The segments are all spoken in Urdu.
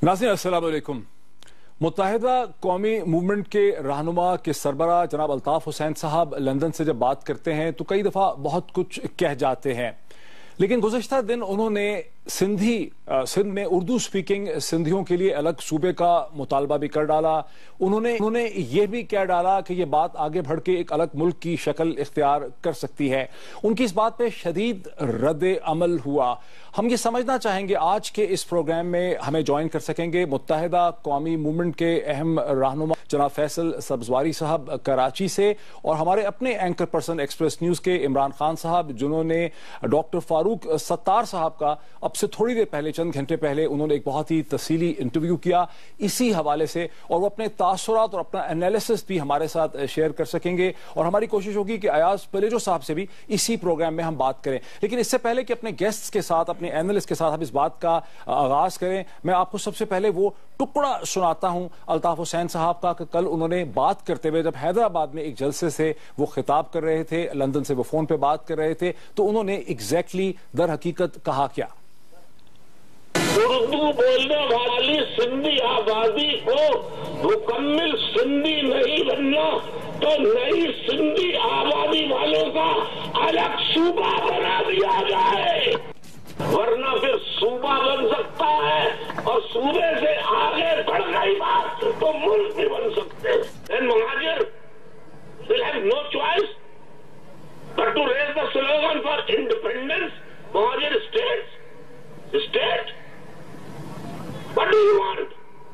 नाज़रीन अस्सलाम वालेकुम। मुत्तहिदा कौमी मूवमेंट के रहनुमा के सरबराह जनाब अल्ताफ हुसैन साहब लंदन से जब बात करते हैं तो कई दफ़ा बहुत कुछ कह जाते हैं, लेकिन गुज़श्ता दिन उन्होंने सिंध में उर्दू स्पीकिंग सिंधियों के लिए अलग सूबे का मुतालबा भी कर डाला। उन्होंने ये भी कह डाला कि ये बात आगे बढ़ के एक अलग मुल्क की शक्ल इख्तियार कर सकती है। उनकी इस बात पे शदीद रद्द अमल हुआ। हम ये समझना चाहेंगे, आज के इस प्रोग्राम में हमें ज्वाइन कर सकेंगे मुत्तहिदा कौमी मूवमेंट के अहम रहनुमा जनाब फैसल सब्जवारी साहब कराची से, और हमारे अपने एंकर पर्सन एक्सप्रेस न्यूज़ के इमरान खान साहब, जिन्होंने डॉक्टर फारूक सत्तार साहब का अब से थोड़ी देर पहले, चंद घंटे पहले, उन्होंने एक बहुत ही तफसीली इंटरव्यू किया इसी हवाले से, और वो अपने तासुरात और अपना एनालिसिस भी हमारे साथ शेयर कर सकेंगे। और हमारी कोशिश होगी कि अयाज पलेजो साहब से भी इसी प्रोग्राम में हम बात करें। लेकिन इससे पहले कि अपने गेस्ट्स के साथ, अपने एनालिस्ट के साथ हम इस बात का आगाज करें, मैं आपको सबसे पहले वो टुकड़ा सुनाता हूं अल्ताफ हुसैन साहब का कि कल उन्होंने बात करते हुए, जब हैदराबाद में एक जलसे से वो खिताब कर रहे थे, लंदन से वो फोन पे बात कर रहे थे, तो उन्होंने एग्जैक्टली दर हकीकत कहा क्या। उर्दू बोलने वाली सिंधी आबादी को मुकम्मल सिंधी नहीं बनना तो नई सिंधी आबादी वालों का अलग सूबा बना दिया जाए, वरना फिर सूबा बन सकता है और सूबे से आगे बढ़ गई बात तो मुल्क भी बन सकते हैं। And Mahajan will have no choice but to raise the slogan for independence. Mahajan state. What do you want?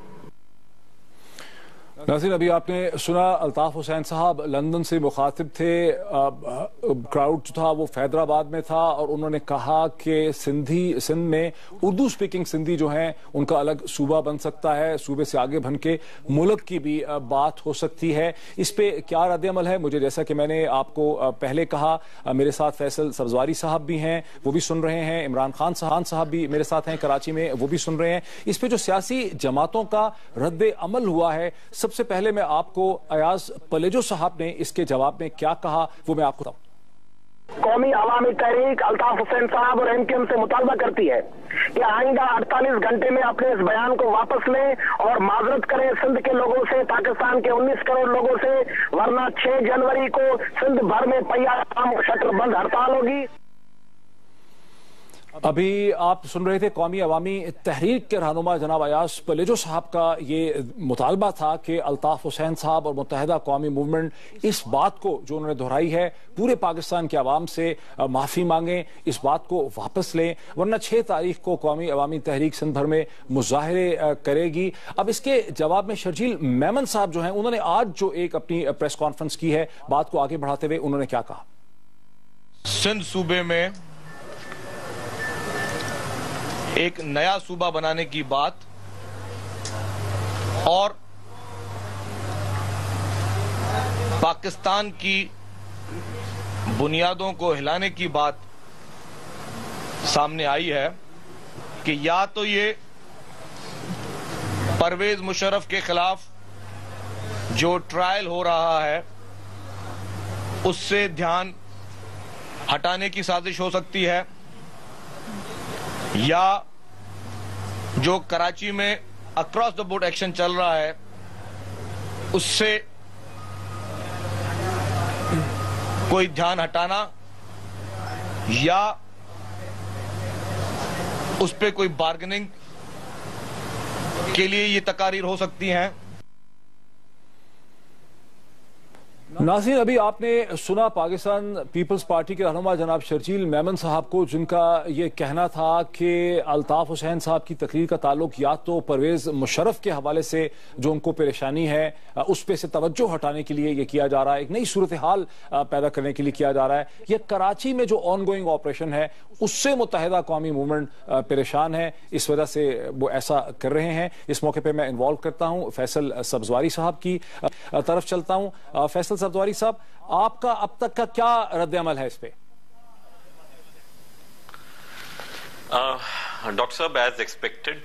नाज़रीन, अभी आपने सुना अल्ताफ हुसैन साहब लंदन से मुखातिब थे। क्राउड जो था वो फैदराबाद में था, और उन्होंने कहा कि सिंध में उर्दू स्पीकिंग सिंधी जो हैं उनका अलग सूबा बन सकता है, सूबे से आगे बन के मुल्क की भी बात हो सकती है। इस पे क्या रद्द-ए-अमल है, मुझे जैसा कि मैंने आपको पहले कहा, मेरे साथ फैसल सब्जवारी साहब भी हैं, वो भी सुन रहे हैं, इमरान खान साहब भी मेरे साथ हैं कराची में, वो भी सुन रहे हैं। इस पे जो सियासी जमातों का रद्द-ए-अमल हुआ है, सबसे पहले मैं आपको अयाज पलेजो साहब ने इसके जवाब में क्या कहा वो मैं आपको बताऊं। कौमी अवामी तहरीक अल्ताफ हुसैन साहब और एमकेएम से मुतालबा करती है कि आइंदा 48 घंटे में अपने इस बयान को वापस लें और माजरत करें सिंध के लोगों से, पाकिस्तान के 19 करोड़ लोगों से, वरना 6 जनवरी को सिंध भर में पहिया शटर बंद हड़ताल होगी। अभी आप सुन रहे थे कौमी अवामी तहरीक के रहनुमा जनाब अयाज पलेजो साहब का ये मुतालबा था कि अल्ताफ हुसैन साहब और मुत्तहिदा कौमी मूवमेंट इस बात को जो उन्होंने दोहराई है, पूरे पाकिस्तान के अवाम से माफ़ी मांगें, इस बात को वापस लें, वरना 6 तारीख को कौमी अवामी तहरीक सिंध भर में मुजाहरे करेगी। अब इसके जवाब में शर्जील मेमन साहब जो हैं, उन्होंने आज जो एक अपनी प्रेस कॉन्फ्रेंस की है, बात को आगे बढ़ाते हुए उन्होंने क्या कहा। सिंध सूबे में एक नया सूबा बनाने की बात और पाकिस्तान की बुनियादों को हिलाने की बात सामने आई है कि या तो ये परवेज मुशर्रफ के खिलाफ जो ट्रायल हो रहा है उससे ध्यान हटाने की साजिश हो सकती है, या जो कराची में अक्रॉस द बोर्ड एक्शन चल रहा है उससे कोई ध्यान हटाना, या उस पे कोई बार्गेनिंग के लिए ये तकारीर हो सकती हैं। नाज़रीन, अभी आपने सुना पाकिस्तान पीपल्स पार्टी के रहनुमा जनाब शर्जील मेमन साहब को, जिनका ये कहना था कि अल्ताफ हुसैन साहब की तकरीर का ताल्लुक या तो परवेज मुशर्रफ के हवाले से जो उनको परेशानी है उस पे से तवज्जो हटाने के लिए ये किया जा रहा है, एक नई सूरत हाल पैदा करने के लिए किया जा रहा है, या कराची में जो ऑन गोइंग ऑपरेशन है उससे मुत्तहिदा कौमी मूवमेंट परेशान है, इस वजह से वो ऐसा कर रहे हैं। इस मौके पर मैं इन्वॉल्व करता हूँ फैसल सब्जवारी साहब की तरफ चलता हूँ। फैसल सब्जवारी साहब, आपका अब तक का क्या रद्द-ए-अमल है इस पे। डॉक्टर साहब, एज एक्सपेक्टेड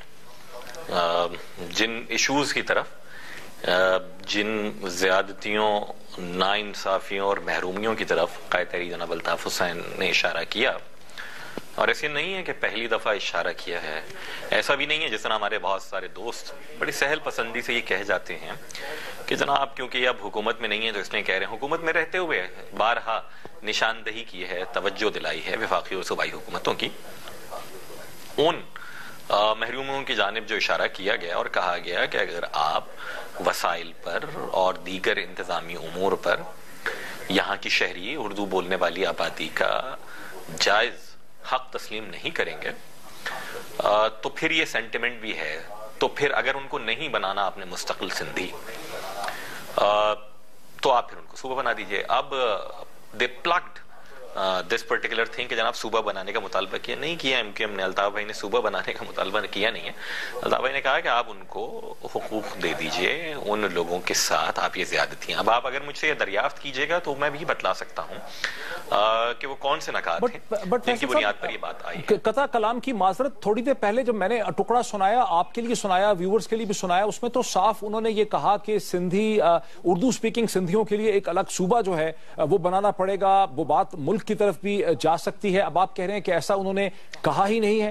जिन इश्यूज की तरफ, जिन ज्यादतियों, नाइंसाफियों और महरूमियों की तरफ कायद तहरीक जनाब अल्ताफ हुसैन ने इशारा किया, اور ایسے نہیں ہے کہ پہلی دفعہ اشارہ کیا ہے، ایسا بھی نہیں ہے جس طرح ہمارے بہت سارے دوست بڑی سہل پسندی سے یہ کہہ جاتے ہیں کہ جناب کیونکہ یہ اب حکومت میں نہیں ہے تو اس لیے کہہ رہے ہیں. حکومت میں رہتے ہوئے بارہا نشاندہی کی ہے، توجہ دلائی ہے وفاقی اور صوبائی حکومتوں کی. ان محروموں کی جانب جو اشارہ کیا گیا اور کہا گیا کہ اگر آپ وسائل پر اور دیگر انتظامی امور پر یہاں کی شہری اردو بولنے والی آبادی کا جائز حق تسلیم نہیں کریں گے تو پھر یہ سینٹیمنٹ بھی ہے، تو پھر اگر ان کو نہیں بنانا آپ نے مستقل سندھی تو آپ پھر ان کو صوبہ بنا دیجئے. اب they plugged this particular thing کہ جناب صوبہ بنانے کا مطالبہ کیا نہیں کیا ایم کیو ایم نے. الطاف بھائی نے صوبہ بنانے کا مطالبہ کیا نہیں ہے. الطاف بھائی نے کہا کہ آپ ان کو حقوق دے دیجئے، ان لوگوں کے ساتھ آپ یہ زیادتیاں. اب آپ اگر مجھ سے یہ دریافت کیجئے گا تو میں بھی بتلا سکتا ہوں کہ وہ کون سے نکات ہیں جن کی بنیاد پر یہ بات آئی ہے. قطع کلام کی معذرت، تھوڑی دیر پہلے جب میں نے ٹکڑا سنایا، آپ کے لیے سنایا، ویورز کے لیے بھی سنایا، اس میں تو صاف انہوں نے یہ کہا کہ سندھی اردو سپیکنگ سندھیوں کے لیے ایک الگ صوبہ جو ہے وہ بنانا پڑے گا، وہ بات ملک کی طرف بھی جا سکتی ہے. اب آپ کہہ رہے ہیں کہ ایسا انہوں نے کہا ہی نہیں ہے.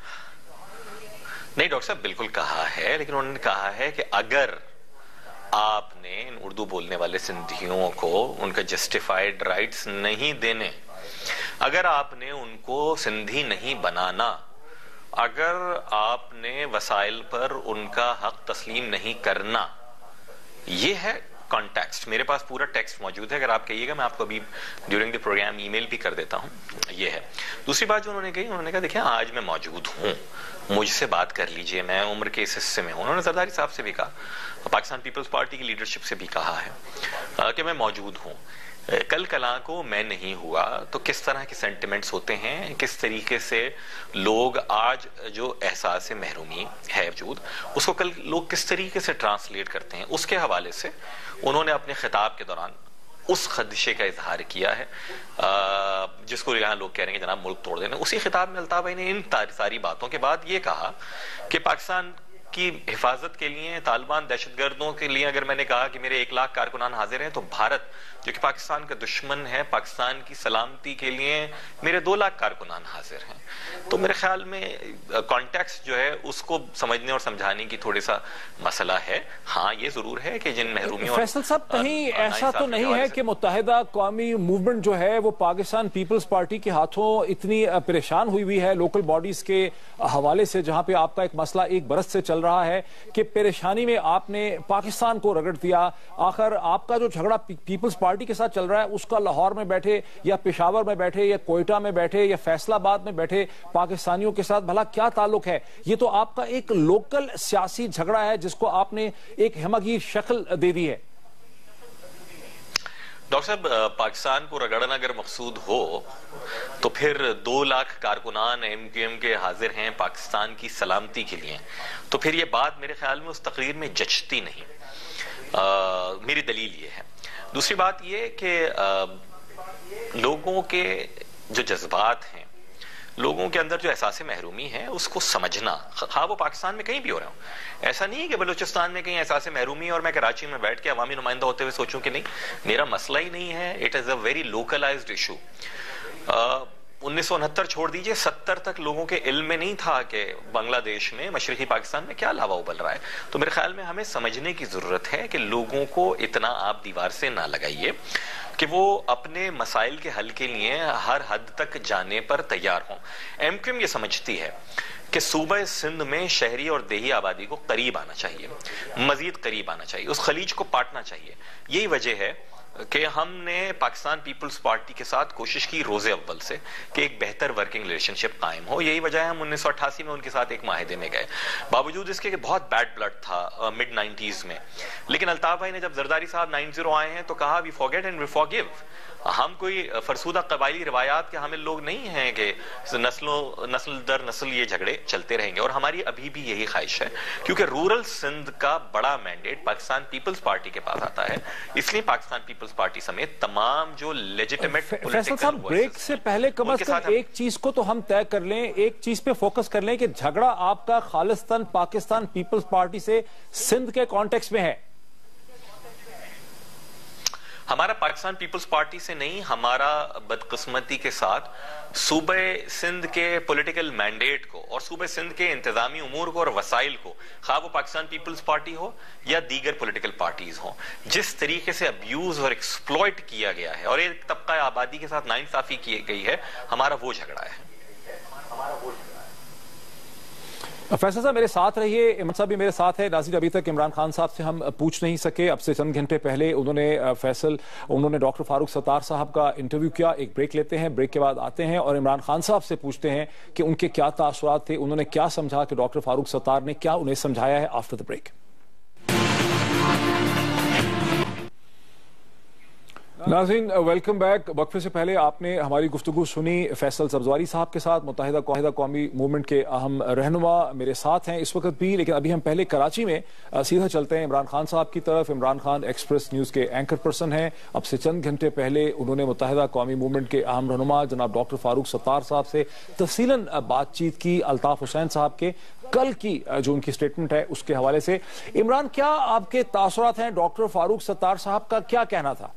نہیں ڈاکٹر صاحب بالکل کہا ہے، لیکن انہوں نے کہا ہے کہ اگر آپ نے ان اردو بولنے والے سندھیوں کو ان کا جسٹیفائیڈ رائٹس نہیں دینے، اگر آپ نے ان کو سندھی نہیں بنانا، اگر آپ نے وسائل پر ان کا حق تسلیم نہیں کرنا، یہ ہے کانٹیکسٹ. میرے پاس پورا ٹیکسٹ موجود ہے، اگر آپ کہیے گا میں آپ کو ابھی ڈیورنگ دی پروگرام ای میل بھی کر دیتا ہوں. یہ ہے. دوسری بات جو انہوں نے کہی، انہوں نے کہا دیکھیں آج میں موجود ہوں، مجھ سے بات کر لیجئے، میں عمر کے اس حصے میں ہوں. انہوں نے زرداری صاحب سے بھی کہا، پاکستان پیپلز پارٹی کی لیڈرشپ سے بھی کہا ہے کہ میں موجود ہوں. کل کلاں کو میں نہیں ہوا تو کس طرح کے سینٹیمنٹس ہوتے ہیں، کس طریقے سے لوگ آج جو احساس محرومی ہے وجود، اس کو کل لوگ کس طریقے سے ٹرانسلیٹ کرتے ہیں، اس کے حوالے سے انہوں نے اپنے خطاب کے دوران اس خدشے کا اظہار کیا ہے جس کو یہاں لوگ کہہ رہے ہیں کہ جناب ملک توڑ دینا. اسی خطاب میں الطاف بھائی نے ان ساری باتوں کے بعد یہ کہا کہ پاکستان کی حفاظت کے لیے، طالبان دہشت گردوں کے لیے اگر میں نے کہا کہ میرے 1 لاکھ کارکنان حاضر ہیں، تو بھارت جو کہ پاکستان کا دشمن ہے، پاکستان کی سلامتی کے لیے میرے 2 لاکھ کارکنان حاضر ہیں. تو میرے خیال میں کانٹیکسٹ جو ہے اس کو سمجھنے اور سمجھانے کی تھوڑا سا مسئلہ ہے. ہاں یہ ضرور ہے کہ جن محرومیوں فیصل صاحب کہیں ایسا تو نہیں ہے کہ متحدہ قومی موومنٹ جو ہے وہ پاکستان پیپلز پارٹی کے ہاتھوں اتنی پریشان ہوئی ہے لوکل باڈیز کے حوالے سے، جہاں پہ آپ کا ایک مسئلہ 1 برس سے چل رہا ہے کہ پریشانی میں آپ نے پاکستان کو رگڑ دیا. آخر آپ کا جو جھگڑا پیپلز پارٹی کے ساتھ چل رہا ہے اس کا لاہور میں بیٹھے یا پشاور میں بیٹھے یا کوئٹہ میں بیٹھے یا فیصل آباد میں بیٹھے پاکستانیوں کے ساتھ بھلا کیا تعلق ہے؟ یہ تو آپ کا ایک لوکل سیاسی جھگڑا ہے جس کو آپ نے ایک ہمگیر شکل دے دی ہے. ڈاکٹر صاحب پاکستان کو رگڑنا اگر مقصود ہو تو پھر 2 لاکھ کارکنان ایم کیو ایم کے حاضر ہیں پاکستان کی سلامتی کے لیے، تو پھر یہ بات میرے خیال میں اس تقریر میں جچتی نہیں. میری دلیل یہ ہے. دوسری بات یہ کہ لوگوں کے جو جذبات ہیں، لوگوں کے اندر جو احساس محرومی ہے اس کو سمجھنا، ہاں وہ پاکستان میں کہیں بھی ہو رہا ہوں. ایسا نہیں ہے کہ بلوچستان میں کہیں احساس محرومی ہے اور میں کراچی میں بیٹھ کے عوامی نمائندہ ہوتے ہوئے سوچوں کہ نہیں میرا مسئلہ ہی نہیں ہے. It is a very localized issue. 1969 چھوڑ دیجئے 70 تک لوگوں کے علم میں نہیں تھا کہ بنگلہ دیش میں مشرقی پاکستان میں کیا لاوا ابل رہا ہے. تو میرے خیال میں ہمیں سمجھنے کی ضرورت ہے کہ لوگوں کو اتنا آپ دیوار سے نہ لگائیے کہ وہ اپنے مسائل کے حل کے لیے ہر حد تک جانے پر تیار ہوں. ایم کیو ایم یہ سمجھتی ہے کہ صوبہ سندھ میں شہری اور دیہی آبادی کو قریب آنا چاہیے، مزید قریب آنا چاہیے، اس خلیج کو پاٹنا چاہیے. یہی وجہ ہے کہ ہم نے پاکستان پیپلز پارٹی کے ساتھ کوشش کی روز اول سے کہ ایک بہتر ورکنگ ریلیشن شپ قائم ہو. یہی وجہ ہے ہم 1988 میں ان کے ساتھ ایک معاہدے میں گئے، باوجود اس کے کہ بہت بیڈ بلڈ تھا مڈ 90s میں. لیکن الطاف بھائی نے جب زرداری صاحب 90 آئے ہیں تو کہا we forget and we forgive. ہم کوئی فرسودہ قبائلی روایات کے حامل لوگ نہیں ہیں کہ نسل در نسل یہ جھگڑے چلتے رہیں گے، اور ہماری ابھی بھی یہی خواہش ہے کیونکہ رورل سندھ کا بڑا مینڈیٹ پاکستان پیپلز پارٹی کے پاس آتا ہے. اس لیے پاکستان پیپلز پارٹی سمیت تمام جو لیجیٹمیٹ فیصل صاحب بریک سے پہلے کم از کم ایک چیز کو تو ہم طے کر لیں، ایک چیز پہ فوکس کر لیں کہ جھگڑا آپ کا خالصتاً پاکستان پیپلز پارٹی سے سندھ کے کانٹیکس میں ہے. ہمارا پاکستان پیپلز پارٹی سے نہیں، ہمارا بدقسمتی کے ساتھ صوبہ سندھ کے پولیٹیکل مینڈیٹ کو اور صوبہ سندھ کے انتظامی امور کو اور وسائل کو، خواہ وہ پاکستان پیپلز پارٹی ہو یا دیگر پولیٹیکل پارٹیز ہوں، جس طریقے سے ابیوز اور ایکسپلوئٹ کیا گیا ہے اور ایک طبقہ آبادی کے ساتھ ناانصافی کی گئی ہے، ہمارا وہ جھگڑا ہے۔ فیصل صاحب میرے ساتھ رہیے، امن صاحب بھی میرے ساتھ ہے۔ ناظرین، ابھی تک عمران خان صاحب سے ہم پوچھ نہیں سکے، اب سے چند گھنٹے پہلے انہوں نے ڈاکٹر فاروق ستار صاحب کا انٹرویو کیا۔ ایک بریک لیتے ہیں، بریک کے بعد آتے ہیں اور عمران خان صاحب سے پوچھتے ہیں کہ ان کے کیا تاثرات تھے، انہوں نے کیا سمجھا کہ ڈاکٹر فاروق ستار نے کیا انہیں سمجھایا ہے۔ After the break. ناظرین ویلکم بیک۔ وقفے سے پہلے آپ نے ہماری گفتگو سنی فیصل سبزواری صاحب کے ساتھ، متحدہ قومی موومنٹ کے اہم رہنما میرے ساتھ ہیں اس وقت بھی، لیکن ابھی ہم پہلے کراچی میں سیدھا چلتے ہیں عمران خان صاحب کی طرف۔ عمران خان ایکسپریس نیوز کے اینکر پرسن ہیں۔ اب سے چند گھنٹے پہلے انہوں نے متحدہ قومی موومنٹ کے اہم رہنما جناب ڈاکٹر فاروق ستار صاحب سے تفصیلاً بات چیت کی الطاف حسین صاحب کے کل کی جو ان کی سٹیٹمنٹ ہے اس کے حوالے سے۔ عمران، کیا آپ کے تاثرات ہیں؟ ڈاکٹر فاروق ستار صاحب کا کیا کہنا تھا؟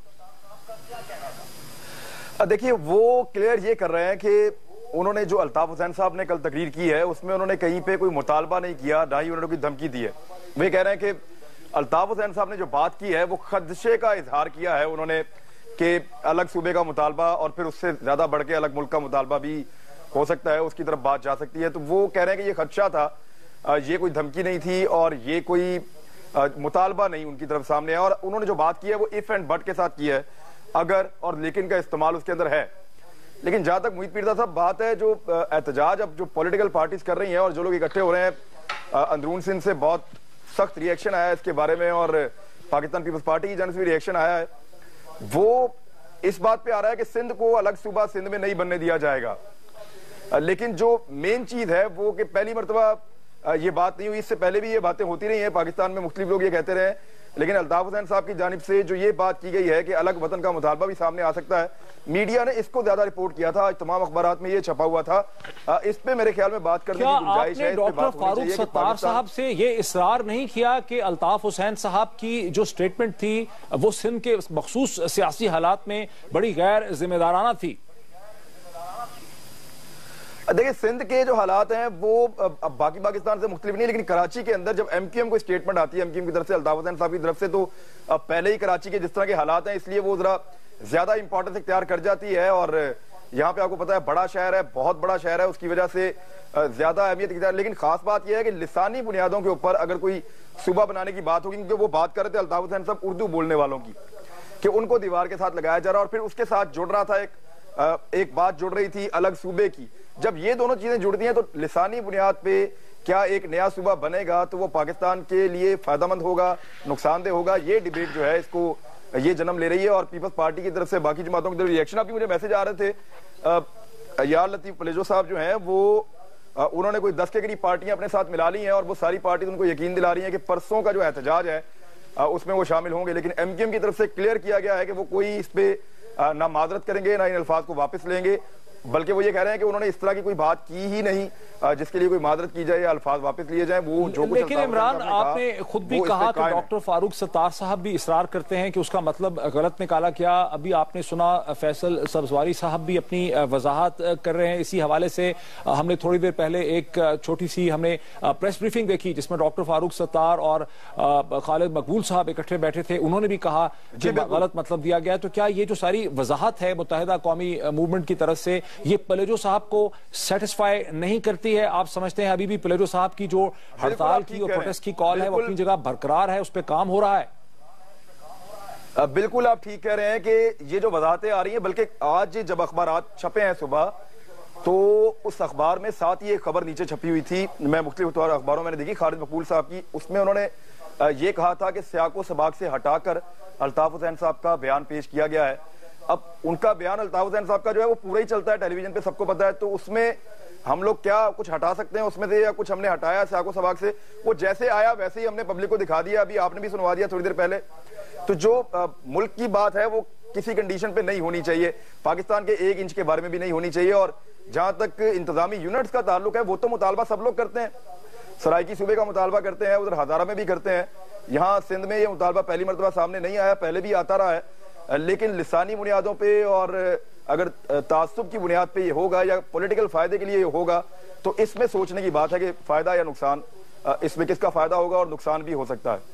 دیکھیے، وہ کلیئر یہ کر رہے ہیں کہ انہوں نے جو الطاف حسین صاحب نے کل تقریر کی ہے اس میں انہوں نے کہیں پہ کوئی مطالبہ نہیں کیا، نہ ہی انہوں نے کوئی دھمکی دی ہے۔ وہ یہ کہہ رہے ہیں کہ الطاف حسین صاحب نے جو بات کی ہے وہ خدشے کا اظہار کیا ہے انہوں نے کہ الگ صوبے کا مطالبہ اور پھر اس سے زیادہ بڑھ کے الگ ملک کا مطالبہ بھی ہو سکتا ہے، اس کی طرف بات جا سکتی ہے۔ تو وہ کہہ رہے ہیں کہ یہ خدشہ تھا، یہ کوئی دھمکی نہیں تھی اور یہ کوئی مطالبہ نہیں ان کی طرف سامنے ہے۔ اور انہوں نے جو بات کی ہے وہ اف اینڈ بٹ کے ساتھ کی ہے، اگر اور لیکن کا استعمال اس کے اندر ہے۔ لیکن جہاں تک محیط پیرزا صاحب بات ہے، جو احتجاج اب جو پولیٹیکل پارٹیز کر رہی ہیں اور جو لوگ اکٹھے ہو رہے ہیں، اندرون سندھ سے بہت سخت ری ایکشن آیا ہے اس کے بارے میں، اور پاکستان پیپلز پارٹی کی جانب سے بھی ری ایکشن آیا ہے۔ وہ اس بات پہ آ رہا ہے کہ سندھ کو الگ صوبہ سندھ میں نہیں بننے دیا جائے گا، لیکن جو مین چیز ہے وہ کہ پہلی مرتبہ یہ بات نہیں ہوئی، اس سے پہلے بھی یہ باتیں ہوتی رہی ہیں پاکستان میں، مختلف لوگ یہ کہتے رہے، لیکن الطاف حسین صاحب کی جانب سے جو یہ بات کی گئی ہے کہ الگ وطن کا مطالبہ بھی سامنے آ سکتا ہے، میڈیا نے اس کو زیادہ رپورٹ کیا تھا، تمام اخبارات میں یہ چھپا ہوا تھا، اس پہ میرے خیال میں بات کرنے کی گنجائش ہے۔ ڈاکٹر فاروق ستار صاحب سے یہ اصرار نہیں کیا کہ الطاف حسین صاحب کی جو سٹیٹمنٹ تھی وہ سندھ کے مخصوص سیاسی حالات میں بڑی غیر ذمہ دارانہ تھی؟ دیکھیں، سندھ کے جو حالات ہیں وہ باقی پاکستان سے مختلف نہیں، لیکن کراچی کے اندر جب ایم کیو ایم کو سٹیٹمنٹ آتی ہے ایم کیو ایم کی طرف سے، الطاف حسین صاحب کی طرف سے، تو پہلے ہی کراچی کے جس طرح کے حالات ہیں اس لیے وہ ذرا زیادہ امپورٹنس اختیار کر جاتی ہے، اور یہاں پہ آپ کو پتا ہے بڑا شہر ہے، بہت بڑا شہر ہے، اس کی وجہ سے زیادہ اہمیت اختیار۔ لیکن خاص بات یہ ہے کہ لسانی بنیادوں کے اوپر اگر کوئی صوبہ بنانے کی بات ہوگی، کیونکہ وہ بات کر رہے تھے الطاف حسین صاحب اردو بولنے والوں کی، کہ ان کو دیوار کے ساتھ لگایا جا رہا، اور پھر اس کے ساتھ جڑ رہا تھا ایک بات جڑ رہی تھی الگ صوبے کی۔ جب یہ دونوں چیزیں جڑتی ہیں تو لسانی بنیاد پہ کیا ایک نیا صوبہ بنے گا تو وہ پاکستان کے لیے فائدہ مند ہوگا، نقصان دہ ہوگا، یہ ڈیبیٹ جو ہے اس کو یہ جنم لے رہی ہے۔ اور پیپلز پارٹی کی طرف سے باقی جماعتوں کی طرف ریئیکشن، ابھی مجھے میسج آ رہے تھے، یار لطیف پلیجو صاحب جو ہیں وہ انہوں نے کوئی 10 کے قریب پارٹیاں اپنے ساتھ ملا لی ہیں، اور وہ ساری پارٹیز ان کو یقین دلا رہی ہیں کہ پرسوں کا جو احتجاج ہے اس میں وہ شامل ہوں گے۔ لیکن ایم کیو ایم کی طرف سے کلیئر کیا گیا ہے کہ وہ کوئی اس پہ نہ معذرت کریں گے، نہ ان الفاظ کو واپس لیں گے، بلکہ وہ یہ کہہ رہے ہیں کہ انہوں نے اس طرح کی کوئی بات کی ہی نہیں جس کے لیے کوئی معذرت کی جائے یا الفاظ واپس لیے جائیں۔ وہ جو کچھ لیکن عمران، آپ نے خود بھی کہا کہ ڈاکٹر فاروق ستار صاحب بھی اصرار کرتے ہیں کہ اس کا مطلب غلط نکالا کیا۔ ابھی آپ نے سنا فیصل سبزواری صاحب بھی اپنی وضاحت کر رہے ہیں اسی حوالے سے۔ ہم نے تھوڑی دیر پہلے ایک چھوٹی سی ہم نے پریس بریفنگ دیکھی جس میں ڈاکٹر فاروق ستار اور خالد مقبول صاحب اکٹھے بیٹھے تھے، انہوں نے بھی کہا کہ غلط مطلب دیا گیا۔ تو کیا یہ جو ساری وضاحت ہے متحدہ قومی موومنٹ کی طرف سے، یہ پلیجو صاحب کو سیٹسفائی نہیں کرتی ہے؟ آپ سمجھتے ہیں ابھی بھی پلیجو صاحب کی جو ہڑتال کی اور پروٹیسٹ کی کال ہے وہ اپنی جگہ برقرار ہے، اس پہ کام ہو رہا ہے؟ بالکل آپ ٹھیک کہہ رہے ہیں کہ یہ جو وضاحتیں آ رہی ہیں، بلکہ آج جب اخبارات چھپے ہیں صبح تو اس اخبار میں ساتھ ہی ایک خبر نیچے چھپی ہوئی تھی، میں مختلف اخباروں میں نے دیکھی خالد مقبول صاحب کی، اس میں انہوں نے یہ کہا تھا کہ سیاق و سباق سے ہٹا کر الطاف حسین صاحب کا بیان پیش کیا گیا ہے۔ اب ان کا بیان الطاف حسین صاحب کا جو ہے وہ پورا ہی چلتا ہے ٹیلی ویژن پہ، سب کو پتا ہے، تو اس میں ہم لوگ کیا کچھ ہٹا سکتے ہیں اس میں سے، یا کچھ ہم نے ہٹایا سیاق و سباق سے؟ وہ جیسے آیا ویسے ہی ہم نے پبلک کو دکھا دیا، ابھی آپ نے بھی سنوا دیا تھوڑی دیر پہلے۔ تو جو ملک کی بات ہے وہ کسی کنڈیشن پہ نہیں ہونی چاہیے، پاکستان کے 1 انچ کے بارے میں بھی نہیں ہونی چاہیے۔ اور جہاں تک انتظامی یونٹس کا تعلق ہے، وہ تو مطالبہ سب لوگ کرتے ہیں، سرائیکی صوبے کا مطالبہ کرتے ہیں، ادھر ہزارہ میں بھی کرتے ہیں، یہاں سندھ میں یہ مطالبہ پہلی مرتبہ سامنے نہیں آیا، پہلے بھی آتا رہا ہے۔ لیکن لسانی بنیادوں پہ اور اگر تعصب کی بنیاد پہ یہ ہوگا یا پولیٹیکل فائدے کے لیے یہ ہوگا تو اس میں سوچنے کی بات ہے کہ فائدہ یا نقصان، اس میں کس کا فائدہ ہوگا اور نقصان بھی ہو سکتا ہے۔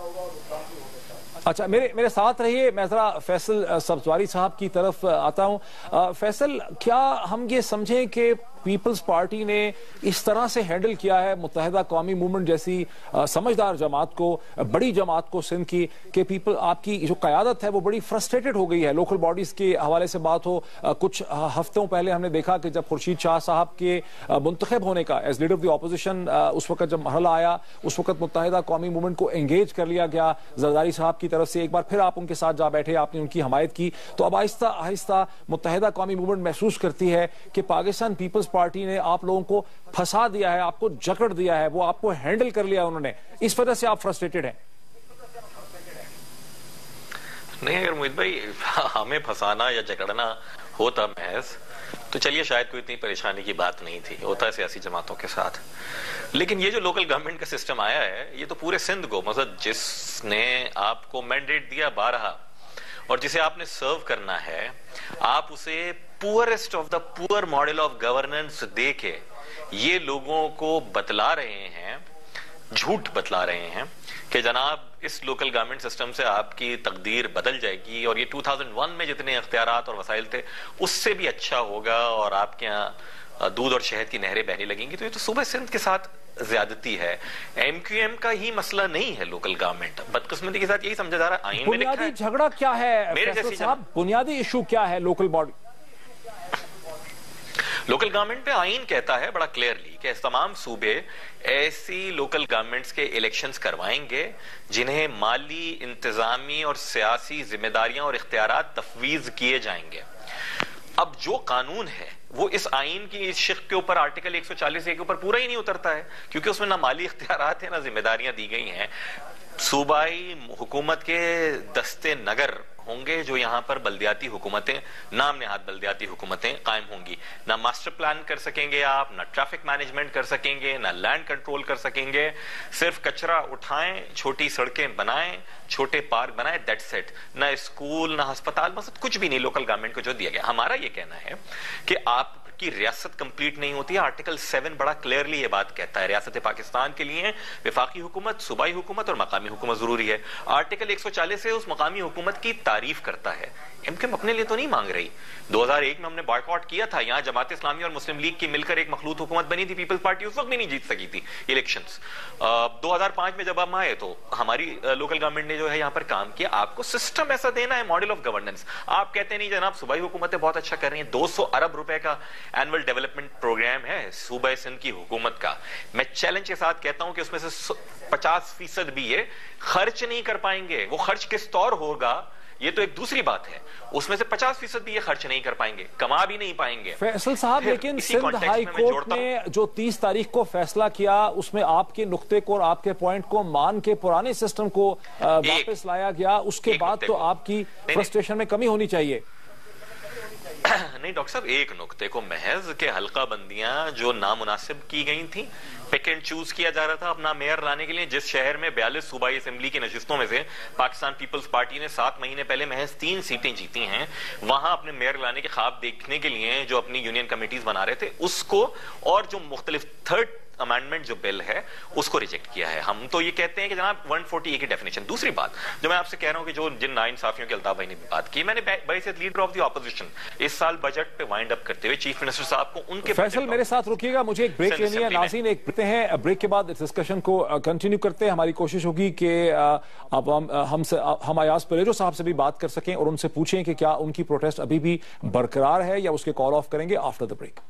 اچھا میرے ساتھ رہیے، میں ذرا فیصل سبزواری صاحب کی طرف آتا ہوں۔ فیصل، کیا ہم یہ سمجھیں کہ پیپلز پارٹی نے اس طرح سے ہینڈل کیا ہے متحدہ قومی موومنٹ جیسی سمجھدار جماعت کو، بڑی جماعت کو سندھ کی، کہ آپ کی جو قیادت ہے وہ بڑی فرسٹریٹڈ ہو گئی ہے؟ لوکل باڈیز کے حوالے سے بات ہو، کچھ ہفتوں پہلے ہم نے دیکھا کہ جب خورشید شاہ صاحب کے منتخب ہونے کا as leader of the opposition اس وقت جب مرحلہ آیا، اس وقت متحدہ قومی موومنٹ کو انگیج کر لیا گیا زرداری صاحب کی طرف سے، ایک بار پھر آپ ان کے ساتھ جا بیٹھے، آپ نے ان کی حمایت کی، تو اب آہستہ آہستہ متحدہ قومی موومنٹ محسوس کرتی ہے کہ پاکستان پیپلز پارٹی نے آپ لوگوں کو پھنسا دیا ہے، آپ کو جکڑ دیا ہے، وہ آپ کو ہینڈل کر لیا انہوں نے، اس وجہ سے آپ فرسٹریٹڈ ہیں؟ نہیں، اگر موہد بھائی ہمیں پھنسانا یا جکڑنا ہوتا محض تو چلیے شاید کوئی اتنی پریشانی کی بات نہیں تھی، ہوتا ہے سیاسی جماعتوں کے ساتھ۔ لیکن یہ جو لوکل گورنمنٹ کا سسٹم آیا ہے، یہ تو پورے سندھ کو، مطلب جس نے آپ کو مینڈیٹ دیا بارہا اور جسے آپ نے سرو کرنا ہے، آپ اسے پورسٹ آف دا پور ماڈل آف گورننس دے کے یہ لوگوں کو بتلا رہے ہیں، جھوٹ بتلا رہے ہیں کہ جناب اس لوکل گورنمنٹ سسٹم سے آپ کی تقدیر بدل جائے گی اور یہ 2001 میں جتنے اختیارات اور وسائل تھے اس سے بھی اچھا ہوگا اور آپ کے یہاں دودھ اور شہد کی نہریں بہنے لگیں گی۔ تو یہ تو صوبہ سندھ کے ساتھ زیادتی ہے، ایم کیو ایم کا ہی مسئلہ نہیں ہے لوکل گورنمنٹ، بدقسمتی کے ساتھ یہی سمجھا جا رہا ہے۔ آئین میں لکھا ہے، بنیادی جھگڑا کیا ہے فیصل صاحب؟ بنیادی ایشو کیا ہے لوکل باڈی؟ لوکل گورنمنٹ پہ آئین کہتا ہے بڑا کلیئرلی کہ تمام صوبے ایسی لوکل گورنمنٹس کے الیکشنز کروائیں گے جنہیں مالی، انتظامی اور سیاسی ذمہ داریاں اور اختیارات تفویض کیے جائیں گے۔ اب جو قانون ہے وہ اس آئین کی اس شق کے اوپر آرٹیکل 140 کے اوپر پورا ہی نہیں اترتا ہے، کیونکہ اس میں نہ مالی اختیارات ہیں نہ ذمہ داریاں دی گئی ہیں۔ صوبائی حکومت کے دستے نگر ہوں گے جو یہاں پر بلدیاتی حکومتیں، نام نہاد بلدیاتی حکومتیں قائم ہوں گی۔ نہ ماسٹر پلان کر سکیں گے آپ، نہ ٹریفک مینجمنٹ کر سکیں گے، نہ لینڈ کنٹرول کر سکیں گے، صرف کچرا اٹھائیں، چھوٹی سڑکیں بنائیں، چھوٹے پارک بنائیں، دیٹس اٹ۔ نہ اسکول، نہ ہسپتال، مطلب کچھ بھی نہیں لوکل گورنمنٹ کو جو دیا گیا۔ ہمارا یہ کہنا ہے کہ آپ کی ریاست کمپلیٹ نہیں ہوتی ہے، آرٹیکل 7 بڑا کلیئرلی یہ بات کہتا ہے، ریاست پاکستان کے لیے وفاقی حکومت، صوبائی حکومت اور مقامی حکومت ضروری ہے۔ آرٹیکل 140 سے اس مقامی حکومت کی تعریف کرتا ہے۔ ایم کیو ایم اپنے لیے تو نہیں مانگ رہی۔ 2001 میں ہم نے بائیکاٹ کیا تھا، یہاں جماعت اسلامی اور مسلم لیگ کی مل کر ایک مخلوط حکومت بنی تھی، پیپلز پارٹی اس وقت بھی نہیں جیت سکی تھی الیکشنز۔ 2005 میں جب ہم آئے تو ہماری لوکل گورنمنٹ نے جو ہے یہاں پر کام کیا۔ آپ کو سسٹم ایسا دینا ہے، ماڈل آف گورننس۔ آپ کہتے نہیں جناب صوبائی حکومتیں بہت اچھا کر رہی ہیں، 200 ارب روپے کا اینول ڈیولپمنٹ پروگرام ہے صوبہ سندھ کی حکومت کا۔ میں چیلنج کے ساتھ کہتا ہوں کہ اس میں سے 50% بھی یہ خرچ نہیں کر پائیں گے۔ وہ خرچ کس طور ہوگا یہ تو ایک دوسری بات ہے، اس میں سے 50% بھی یہ خرچ نہیں کر پائیں گے، کما بھی نہیں پائیں گے۔ فیصل صاحب، لیکن سندھ ہائی کورٹ نے جو 30 تاریخ کو فیصلہ کیا اس میں آپ کے نقطے کو اور آپ کے پوائنٹ کو مان کے پرانے سسٹم کو واپس لایا گیا، اس کے بعد تو آپ کی فرسٹریشن میں کمی ہونی چاہیے۔ نہیں ڈاکٹر صاحب، ایک نقطے کو محض کہ حلقہ بندیاں جو نامناسب کی گئی تھیں، پک اینڈ چوز کیا جا رہا تھا اپنا میئر لانے کے لیے، جس شہر میں 42 صوبائی اسمبلی کی نشستوں میں سے پاکستان پیپلز پارٹی نے 7 مہینے پہلے محض 3 سیٹیں جیتی ہیں، وہاں اپنے میئر لانے کے خواب دیکھنے کے لیے جو اپنی یونین کمیٹیز بنا رہے تھے اس کو، اور جو مختلف تھرڈ امینڈمنٹ جو بل ہے اس کو ریجیکٹ کیا ہے۔ ہم تو یہ کہتے ہیں کہ جناب 140 کی ڈیفینیشن۔ دوسری بات جو میں آپ سے کہہ رہا ہوں کہ جو جن ناانصافیوں کے الطاف بھائی نے بھی بات کی، میں نے بحیثیت لیڈر آف دی اپوزیشن اس سال بجٹ پہ وائنڈ اپ کرتے ہوئے چیف منسٹر صاحب کو ان کے فیصل میرے ساتھ رکیے گا، مجھے ایک بریک لینی ہے۔ ناظرین ایک بریک ہیں، بریک کے بعد اس ڈسکشن کو کنٹینیو کرتے ہیں۔ ہماری کوشش ہوگی کہ ہم ایاز پلیجو صاحب سے بھی بات کر سکیں اور ان سے پوچھیں کہ کیا ان کی پروٹیسٹ ابھی بھی برقرار ہے یا اس کے کال آف کریں گے آفٹر دا بریک۔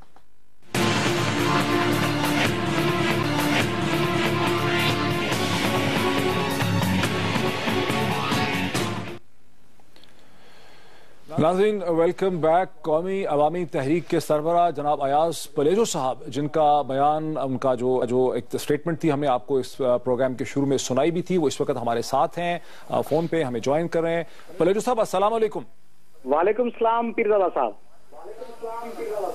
ناظرین ویلکم بیک۔ قومی عوامی تحریک کے سربراہ جناب ایاز پلیجو صاحب، جن کا بیان، ان کا جو ایک سٹیٹمنٹ تھی ہمیں آپ کو اس پروگرام کے شروع میں سنائی بھی تھی، وہ اس وقت ہمارے ساتھ ہیں، فون پہ ہمیں جوائن کر رہے ہیں۔ پلیجو صاحب السلام علیکم۔ وعلیکم السلام پیرزادہ صاحب۔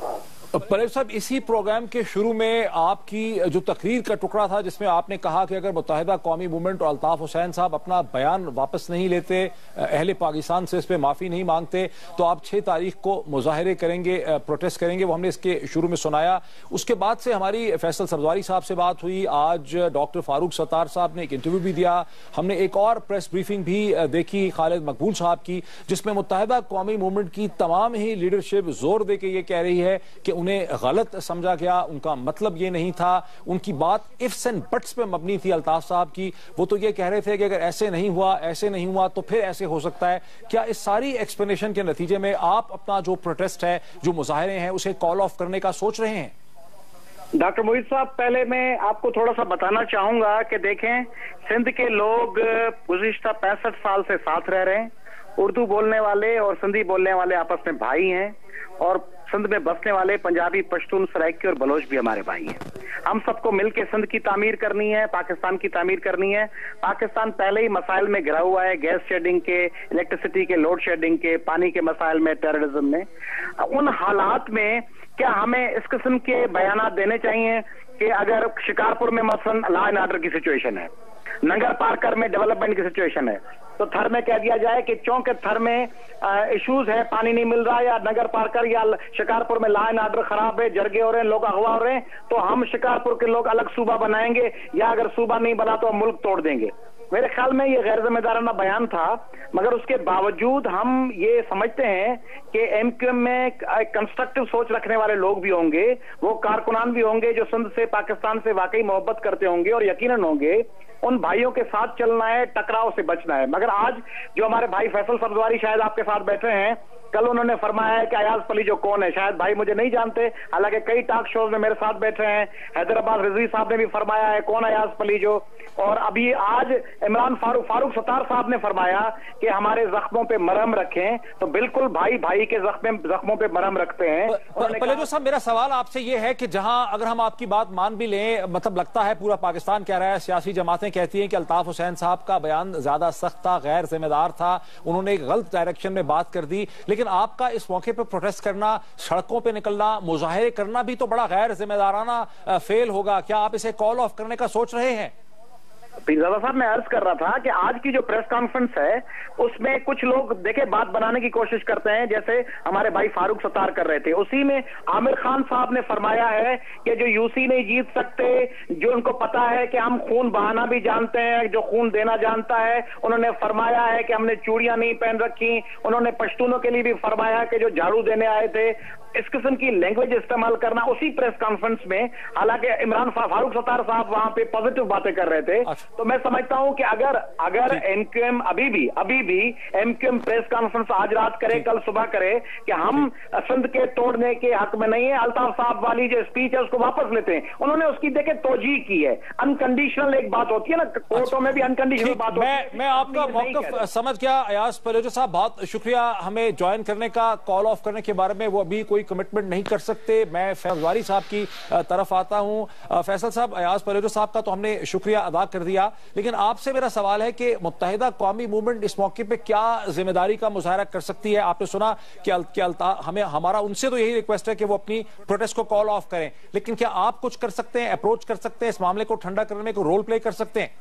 परेश साहब, इसी प्रोग्राम के शुरू में आपकी जो तकरीर का टुकड़ा था जिसमें आपने कहा कि अगर मुत्तहिदा कौमी मूवमेंट और अल्ताफ हुसैन साहब अपना बयान वापस नहीं लेते, अहले पाकिस्तान से इस पे माफ़ी नहीं मांगते, तो आप 6 तारीख को मुजाहरे करेंगे, प्रोटेस्ट करेंगे, वो हमने इसके शुरू में सुनाया। उसके बाद से हमारी फैसल सरदारी साहब से बात हुई, आज डॉक्टर फारूक सत्तार साहब ने एक इंटरव्यू भी दिया, हमने एक और प्रेस ब्रीफिंग भी देखी खालिद मकबूल साहब की, जिसमें मुत्तहिदा कौमी मूवमेंट की तमाम ही लीडरशिप जोर दे के ये कह रही है कि उन्हें गलत समझा गया, उनका मतलब ये नहीं था। उनकी बात इफ्स एंड बट्स पे मबनी थी अल्ताफ साहब की। वो तो ये कह रहे थे कि अगर ऐसे नहीं हुआ, ऐसे नहीं हुआ तो फिर ऐसे हो सकता है। क्या इस सारी एक्सप्लेनेशन के नतीजे में आप अपना जो प्रोटेस्ट है, जो मुजाहरे हैं, उसे कॉल ऑफ करने का सोच रहे हैं? डॉक्टर मोहित साहब, पहले मैं आपको थोड़ा सा बताना चाहूंगा कि देखें, सिंध के लोग गुज़िश्ता 65 साल से साथ रह रहे हैं। उर्दू बोलने वाले और सिंधी बोलने वाले आपस में भाई हैं, और सिंध में बसने वाले पंजाबी, पश्तून, सराइकी और बलोच भी हमारे भाई हैं। हम सबको मिलकर सिंध की तामीर करनी है, पाकिस्तान की तामीर करनी है। पाकिस्तान पहले ही मसाइल में घिरा हुआ है, गैस शेडिंग के, इलेक्ट्रिसिटी के, लोड शेडिंग के, पानी के मसाइल में, टेररिज्म में। उन हालात में क्या हमें इस किस्म के बयानात देने चाहिए कि अगर शिकारपुर में मसलन लॉ एंड ऑर्डर की सिचुएशन है, नंगर पार्कर में डेवलपमेंट की सिचुएशन है, तो थर में कह दिया जाए कि चौंके थर में इश्यूज है, पानी नहीं मिल रहा, या नगर पार्कर या शिकारपुर में लॉ एंड ऑर्डर खराब है, जरगे हो रहे हैं, लोग अगवा हो रहे हैं, तो हम शिकारपुर के लोग अलग सूबा बनाएंगे, या अगर सूबा नहीं बना तो हम मुल्क तोड़ देंगे। मेरे ख्याल में ये गैर जिम्मेदाराना बयान था, मगर उसके बावजूद हम ये समझते हैं कि एमक्यूएम में कंस्ट्रक्टिव सोच रखने वाले लोग भी होंगे, वो कारकुनान भी होंगे जो सिंध से, पाकिस्तान से वाकई मोहब्बत करते होंगे, और यकीनन होंगे उन भाइयों के साथ चलना है, टकराव से बचना है। मगर आज जो हमारे भाई फैसल सरदारी शायद आपके साथ बैठे हैं, कल उन्होंने फरमाया है कि अयाज पलीजो कौन है, शायद भाई मुझे नहीं जानते, हालांकि कई टॉक शोज में मेरे साथ बैठे हैं। हैदराबाद रिजवी साहब ने भी फरमाया है कौन अयाज पलीजो, और अभी आज इमरान फारूक सत्तार साहब ने फरमाया कि हमारे जख्मों पे मरहम रखें, तो बिल्कुल भाई भाई के जख्मों पे मरहम रखते हैं। पलेजो साहब, मेरा सवाल आपसे ये है कि जहां अगर हम आपकी बात मान भी लें, मतलब लगता है पूरा पाकिस्तान कह रहा है, सियासी जमातें कहती हैं कि अल्ताफ हुसैन साहब का बयान ज्यादा सख्त था, गैर जिम्मेदार था, उन्होंने एक गलत डायरेक्शन में बात कर दी, लेकिन आपका इस मौके पर प्रोटेस्ट करना, सड़कों पर निकलना, मुजाहरे करना भी तो बड़ा गैर जिम्मेदाराना फेल होगा। क्या आप इसे कॉल ऑफ करने का सोच रहे हैं? पीरजादा साहब, मैं अर्ज कर रहा था कि आज की जो प्रेस कॉन्फ्रेंस है उसमें कुछ लोग देखे बात बनाने की कोशिश करते हैं, जैसे हमारे भाई फारूक सत्तार कर रहे थे। उसी में आमिर खान साहब ने फरमाया है कि जो यूसी नहीं जीत सकते, जो उनको पता है कि हम खून बहाना भी जानते हैं, जो खून देना जानता है, उन्होंने फरमाया है कि हमने चूड़ियां नहीं पहन रखी। उन्होंने पश्तूनों के लिए भी फरमाया कि जो झाड़ू देने आए थे, इस किस्म की लैंग्वेज इस्तेमाल करना उसी प्रेस कॉन्फ्रेंस में। हालांकि इमरान फारूक सत्तार साहब वहां पे पॉजिटिव बातें कर रहे थे। तो मैं समझता हूं कि अगर एमक्यूएम अभी भी एमक्यूएम प्रेस कॉन्फ्रेंस आज रात करे, कल सुबह करे कि हम सिंध के तोड़ने के हक में नहीं है, अल्ताफ साहब वाली जो स्पीच है उसको वापस लेते हैं। उन्होंने उसकी देखे तोजी की है, अनकंडीशनल एक बात होती है ना, कोर्टों में भी अनकंडीशनल बात होती है। मैं आपका मौक़िफ़ समझ गया। अयाज पलेजो साहब, बहुत शुक्रिया हमें ज्वाइन करने का। कॉल ऑफ करने के बारे में वो अभी कोई कमिटमेंट नहीं कर सकते। मैं फैसल साहब की तरफ आता हूं। फैसल साहब, अयाज पलेजो साहब का तो हमने शुक्रिया अदा कर दिया, लेकिन आपसे मेरा सवाल है कि मुत्तहिदा कौमी मूवमेंट इस मौके पे क्या जिम्मेदारी का मुजाहरा कर सकती है? आपने सुना कि हमें हमारा उनसे तो यही रिक्वेस्ट है कि वो अपनी प्रोटेस्ट को कॉल ऑफ करें, लेकिन क्या आप कुछ कर सकते हैं, अप्रोच कर सकते हैं, इस मामले को ठंडा करने में कोई रोल प्ले कर सकते हैं?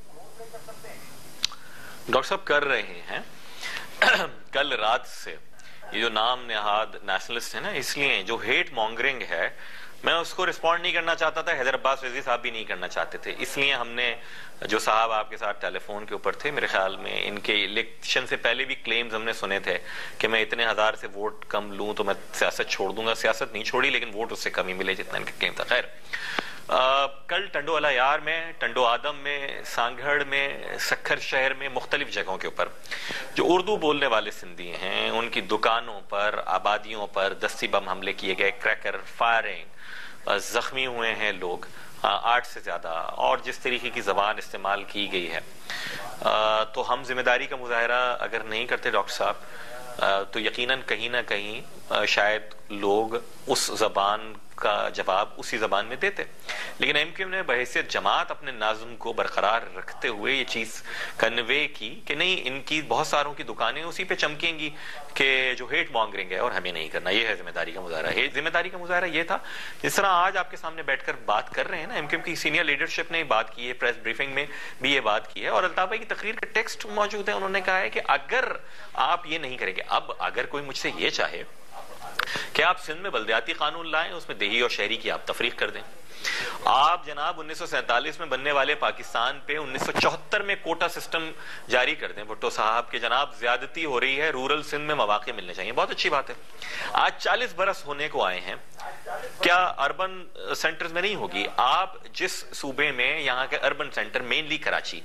डॉक्टर साहब कर रहे हैं। कल रात से ये जो नाम नेहाद नेशनलिस्ट है ना, इसलिए जो हेट मॉन्गरिंग है, मैं उसको रिस्पॉन्ड नहीं करना चाहता था, हैदराबाद रिजवी साहब भी नहीं करना चाहते थे, इसलिए हमने जो साहब आपके साथ टेलीफोन के ऊपर थे, मेरे ख्याल में इनके इलेक्शन से पहले भी क्लेम्स हमने सुने थे कि मैं इतने हजार से वोट कम लूं तो मैं सियासत छोड़ दूंगा। सियासत नहीं छोड़ी, लेकिन वोट उससे कम ही मिले जितना इनका क्लेम था। खैर, कल टंडो अलायार में, टंडो आदम में, सांगड़ में, सखर शहर में, मुख्तलिफ जगहों के ऊपर जो उर्दू बोलने वाले सिंधी हैं, उनकी दुकानों पर, आबादियों पर दस्ती बम हमले किए गए, क्रैकर फायरिंग, जख्मी हुए हैं लोग 8 से ज्यादा, और जिस तरीके की जबान इस्तेमाल की गई है, तो हम जिम्मेदारी का मुजाहरा अगर नहीं करते डॉक्टर साहब, तो यकीनन कहीं ना कहीं शायद लोग उस जबान کا جواب اسی زبان میں دیتے. لیکن ایم کیو ایم نے بحیثیت جماعت اپنے نظم کو برقرار رکھتے ہوئے یہ چیز کنوے کی کہ نہیں, ان کی بہت ساروں کی دکانیں اسی پہ چمکیں گی کہ جو ہیٹ مانگرنگ ہے اور ہمیں نہیں کرنا. یہ ہے ذمہ داری کا مظاہرہ. ذمہ داری کا مظاہرہ یہ تھا جس طرح آج آپ کے سامنے بیٹھ کر بات کر رہے ہیں نا, ایم کیو ایم کی سینئر لیڈرشپ نے بات کی ہے, پریس بریفنگ میں بھی یہ بات کی ہے, اور الطاف بھائی کی تقریر کا ٹیکسٹ موجود ہے. انہوں نے کہا ہے کہ اگر آپ یہ نہیں کریں گے, اب اگر کوئی مجھ سے یہ چاہے کہ آپ سندھ میں بلدیاتی قانون لائیں, اس میں دیہی اور شہری کی آپ تفریق کر دیں, آپ جناب 1947 میں بننے والے پاکستان پہ 1974 میں کوٹا سسٹم جاری کر دیں بھٹو صاحب کہ جناب زیادتی ہو رہی ہے, رورل سندھ میں مواقع ملنے چاہیے, بہت اچھی بات ہے. آج 40 برس ہونے کو آئے ہیں, کیا اربن سینٹرز میں نہیں ہوگی؟ آپ جس صوبے میں, یہاں کے اربن سینٹر مینلی کراچی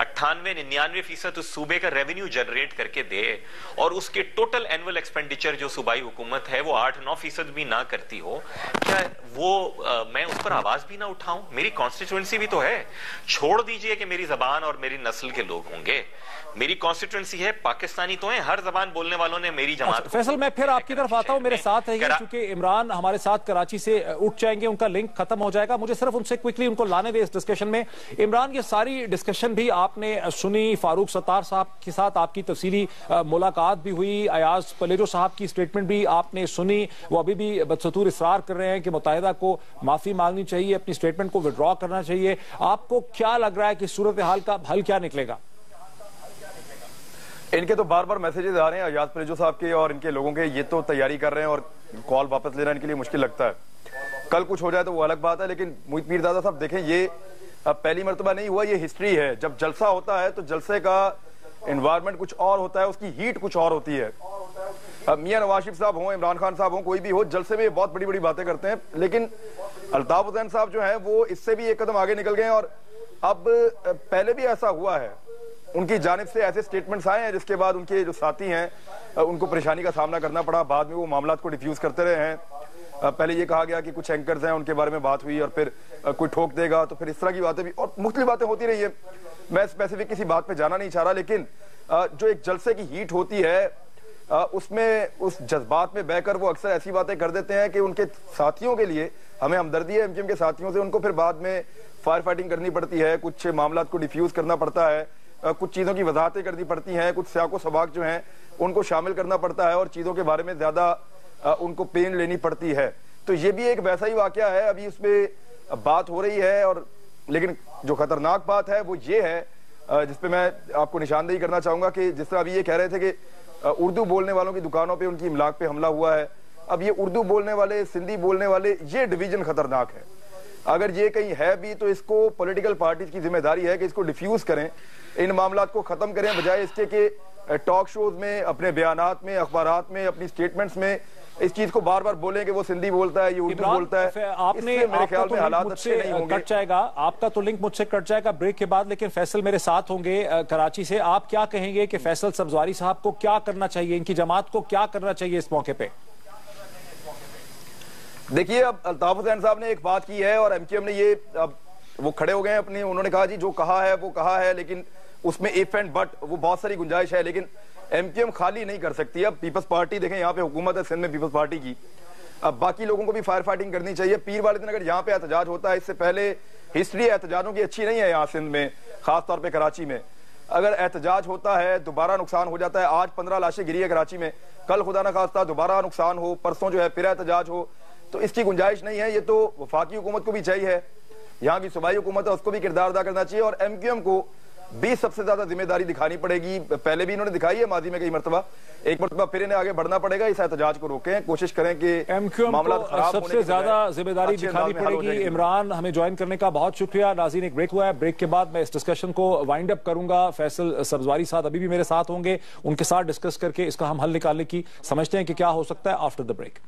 98-99% اس صوبے کا ریونیو جنریٹ کر کے دے, اور اس کے ٹوٹل اینول ایکسپینڈیچر جو صوبائی حکومت ہے وہ 8-9% بھی نہ کرتی ہو, کیا وہ میں اس پر آواز بھی نہ اٹھاؤں؟ میری کانسٹیٹوئنسی بھی تو ہے. چھوڑ دیجئے کہ میری زبان اور میری نسل کے لوگ ہوں گے, میری کانسٹیٹوئنسی ہے, پاکستانی تو ہیں, ہر زبان بولنے والوں نے میری جماعت. فیصل میں پھر آپ کی طرف آتا ہوں, میرے ساتھ رہیے چونکہ عمران ہمارے ساتھ کراچی سے اٹھ جائیں گے, ان کا لنک ختم ہو جائے گا. مجھے صرف ان سے کوئکلی ان کو لانے دے اس ڈسکشن میں. عمران, یہ ساری ڈسکشن بھی آپ نے سنی, فاروق ستار صاحب کے ساتھ آپ کی تفصیلی ملاقات بھی ہوئی, ایاز پلیجو صاحب کی اسٹیٹمنٹ بھی آپ نے سنی, وہ ابھی بھی بدستور اصرار کر رہے ہیں کہ متحدہ کو معافی مانگنی چاہیے, اپنی اسٹیٹمنٹ کو وڈرا کرنا چاہیے. آپ کو کیا لگ رہا ہے کہ صورتحال کا حل کیا نکلے گا؟ ان کے تو بار بار میسیجز آ رہے ہیں ایاز پلیجو صاحب کے اور ان کے لوگوں کے, یہ تو تیاری کر رہے ہیں اور کال واپس لینا ان کے لیے مشکل لگتا ہے. کل کچھ ہو جائے تو وہ الگ بات ہے, لیکن محیط میردادا صاحب دیکھیں, یہ پہلی مرتبہ نہیں ہوا, یہ ہسٹری ہے. جب جلسہ ہوتا ہے تو جلسے کا انوائرمنٹ کچھ اور ہوتا ہے, اس کی ہیٹ کچھ اور ہوتی ہے. میاں نواز شریف صاحب ہوں, عمران خان صاحب ہوں, کوئی بھی ہو, جلسے میں بہت بڑی بڑی باتیں کرتے ہیں. لیکن الطاف حسین صاحب جو ہیں وہ اس سے بھی ایک قدم آگے نکل گئے, اور اب پہلے بھی ایسا ہوا ہے, ان کی جانب سے ایسے سٹیٹمنٹس آئے ہیں جس کے بعد ان کے جو ساتھی ہیں ان کو پریشانی کا سامنا کرنا پڑا. بعد میں وہ معاملات کو ڈیفیوز کرتے رہے ہیں. پہلے یہ کہا گیا کہ کچھ اینکرز ہیں, ان کے بارے میں بات ہوئی, اور پھر کوئی ٹھوک دے گا, تو پھر اس طرح کی باتیں بھی, اور مختلف باتیں ہوتی رہی ہیں. میں اسپیسیفک کسی بات پہ جانا نہیں چاہ رہا, لیکن جو ایک جلسے کی ہیٹ ہوتی ہے اس میں, اس جذبات میں بہ کر وہ اکثر ایسی باتیں کر دیتے ہیں کہ ان کے ساتھیوں کے لیے ہمیں ہمدردی ہے ایم کیو ایم کے ساتھیوں سے, ان کو پھر بعد میں فائر فائٹنگ کرنی پڑتی ہے, کچھ معاملات کو ڈیفیوز کرنا پڑتا ہے, کچھ چیزوں کی وضاحتیں کرنی پڑتی ہیں, کچھ سیاق و سباق جو ہیں ان کو شامل کرنا پڑتا ہے, اور چیزوں کے بارے میں زیادہ ان کو پین لینی پڑتی ہے. تو یہ بھی ایک ویسا ہی واقعہ ہے, ابھی اس پہ بات ہو رہی ہے. اور لیکن جو خطرناک بات ہے وہ یہ ہے, جس پہ میں آپ کو نشاندہی کرنا چاہوں گا, کہ جس طرح ابھی یہ کہہ رہے تھے کہ اردو بولنے والوں کی دکانوں پہ ان کی املاک پہ حملہ ہوا ہے. اب یہ اردو بولنے والے, سندھی بولنے والے, یہ ڈویژن خطرناک ہے. اگر یہ کہیں ہے بھی تو اس کو پولیٹیکل پارٹیز کی ذمہ داری ہے کہ اس کو ڈیفیوز کریں, ان معاملات کو ختم کریں, بجائے اس کے کہ ٹاک شوز میں, اپنے بیانات میں, اخبارات میں, اپنی سٹیٹمنٹس میں اس چیز کو بار بار بولیں کہ وہ سندھی بولتا ہے, یہ اردو بولتا ہے. آپ نے, میرے خیال میں حالات اچھے نہیں ہوں گے. کٹ جائے گا آپ کا تو لنک مجھ سے کٹ جائے گا بریک کے بعد, لیکن فیصل میرے ساتھ ہوں گے کراچی سے. آپ کیا کہیں گے کہ فیصل سبزواری صاحب کو کیا کرنا چاہیے, ان کی جماعت کو کیا کرنا چاہیے اس موقع پہ؟ دیکھیے, اب الطاف حسین صاحب نے ایک بات کی ہے, اور ایم کیو ایم نے یہ, اب وہ کھڑے ہو گئے ہیں اپنے, انہوں نے کہا جی جو کہا ہے وہ کہا ہے, لیکن اس میں ایف اینڈ بٹ, وہ بہت ساری گنجائش ہے, لیکن ایم کیو ایم خالی نہیں کر سکتی. اب پیپلز پارٹی دیکھیں, یہاں پہ حکومت ہے سندھ میں پیپلز پارٹی کی, اب باقی لوگوں کو بھی فائر فائٹنگ کرنی چاہیے. پیر والے دن اگر یہاں پہ احتجاج ہوتا ہے, اس سے پہلے ہسٹری احتجاجوں کی اچھی نہیں ہے یہاں سندھ میں, خاص طور پہ کراچی میں. اگر احتجاج ہوتا ہے دوبارہ نقصان ہو جاتا ہے. آج 15 لاشیں گری ہے کراچی میں, کل خدا نہ خواستہ دوبارہ نقصان ہو, پرسوں جو ہے پھر احتجاج ہو, تو اس کی گنجائش نہیں ہے. یہ تو وفاقی حکومت کو بھی چاہیے, یہاں کی صوبائی حکومت ہے اس کو بھی کردار ادا کرنا چاہیے, اور ایم کیو ایم کو بھی سب سے زیادہ ذمہ داری دکھانی پڑے گی. پہلے بھی انہوں نے دکھائی ہے ماضی میں کئی مرتبہ, ایک مرتبہ پھر انہیں آگے بڑھنا پڑے گا, اس احتجاج کو روکیں, کوشش کریں کہ ایم کیو ایم کو سب سے زیادہ ذمہ داری دکھانی پڑے گی. عمران, ہمیں جوائن کرنے کا بہت شکریہ. ناظرین, ایک بریک ہوا ہے, بریک کے بعد میں اس ڈسکشن کو وائنڈ اپ کروں گا. فیصل سبزواری صاحب ابھی بھی میرے ساتھ ہوں گے, ان کے ساتھ ڈسکس کر کے اس کا ہم حل نکالنے کی سمجھتے ہیں کہ کیا ہو سکتا ہے آفٹر دا بریک.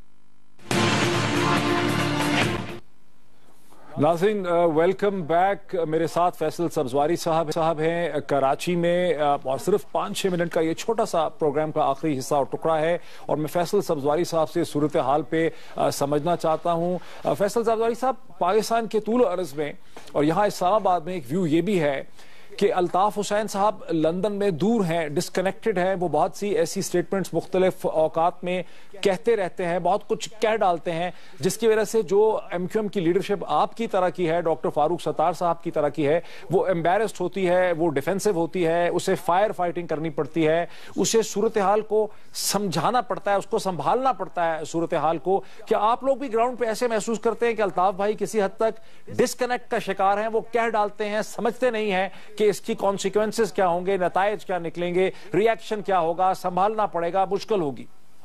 ناظرین, ویلکم بیک. میرے ساتھ فیصل سبزواری صاحب ہیں کراچی میں, اور صرف 5-6 منٹ کا یہ چھوٹا سا پروگرام کا آخری حصہ اور ٹکڑا ہے, اور میں فیصل سبزواری صاحب سے صورتحال پہ سمجھنا چاہتا ہوں. فیصل سبزواری صاحب, پاکستان کے طول و عرض میں اور یہاں اسلام آباد میں ایک ویو یہ بھی ہے کہ الطاف حسین صاحب لندن میں دور ہیں، ڈسکنیکٹڈ ہیں، وہ بہت سی ایسی سٹیٹمنٹس مختلف اوقات میں کہتے رہتے ہیں، بہت کچھ کہہ ڈالتے ہیں، جس کی وجہ سے جو ایم کیو ایم کی لیڈرشپ آپ کی طرح کی ہے، ڈاکٹر فاروق ستار صاحب کی طرح کی ہے، وہ ایمبیرسڈ ہوتی ہے، وہ ڈیفینسو ہوتی ہے، اسے فائر فائٹنگ کرنی پڑتی ہے، اسے صورتحال کو سمجھانا پڑتا ہے، اس کو سنبھالنا پڑتا ہے صورتحال کو. کیا آپ لوگ بھی گراؤنڈ پہ ایسے محسوس کرتے ہیں کہ الطاف بھائی کسی حد تک ڈسکنیکٹ کا شکار ہیں، وہ کہہ ڈالتے ہیں، سمجھتے نہیں ہیں کہ اس کی کانسیکوینسز کیا ہوں گے، نتائج کیا نکلیں گے، ری ایکشن کیا ہوگا، سنبھالنا پڑے گا، مشکل ہوگی؟